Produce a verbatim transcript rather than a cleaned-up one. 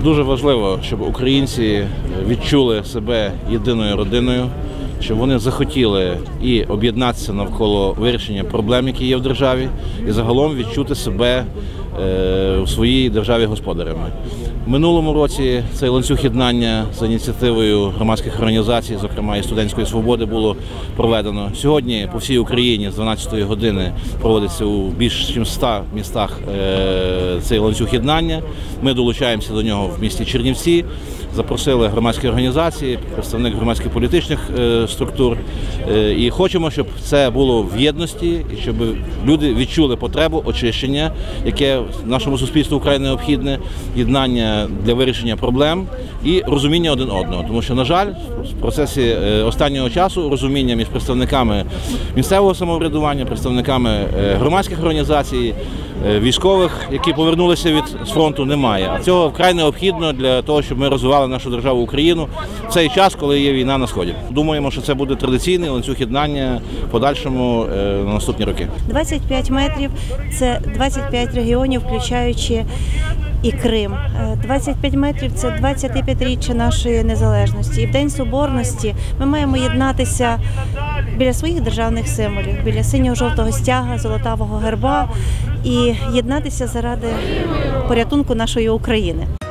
Дуже важливо, щоб українці відчули себе єдиною родиною, щоб вони захотіли і об'єднатися навколо вирішення проблем, які є в державі, і загалом відчути себе у своїй державі господарями. В минулому році цей ланцюг єднання за ініціативою громадських організацій, зокрема і «Студентської свободи», було проведено. Сьогодні по всій Україні з дванадцятої години проводиться у більш ніж ста містах цей ланцюг єднання. Ми долучаємося до нього в місті Чернівці. Запросили громадські організації, представник громадських політичних структур. І хочемо, щоб це було в єдності, і щоб люди відчули потребу очищення, яке в нашому суспільству вкрай необхідне, єднання для вирішення проблем і розуміння один одного. Тому що, на жаль, в процесі останнього часу розуміння між представниками місцевого самоврядування, представниками громадських організацій, військових, які повернулися від фронту, немає. А цього вкрай необхідно для того, щоб ми розвивали нашу державу Україну в цей час, коли є війна на Сході. Думаємо, що це буде традиційний ланцюг єднання в подальшому на наступні роки. двадцять п'ять метрів – це двадцять п'ять регіонів, включаючи і Крим. двадцять п'ять метрів – це двадцятип'ятиріччя нашої незалежності. І в День Соборності ми маємо єднатися біля своїх державних символів, біля синьо-жовтого стяга, золотавого герба і єднатися заради порятунку нашої України.